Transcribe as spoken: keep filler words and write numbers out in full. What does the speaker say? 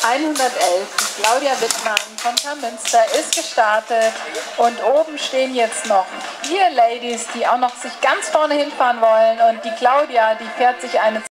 hundertelf, die Claudia Wittmann von Kärmünster ist gestartet und oben stehen jetzt noch vier Ladies, die auch noch sich ganz vorne hinfahren wollen und die Claudia, die fährt sich eine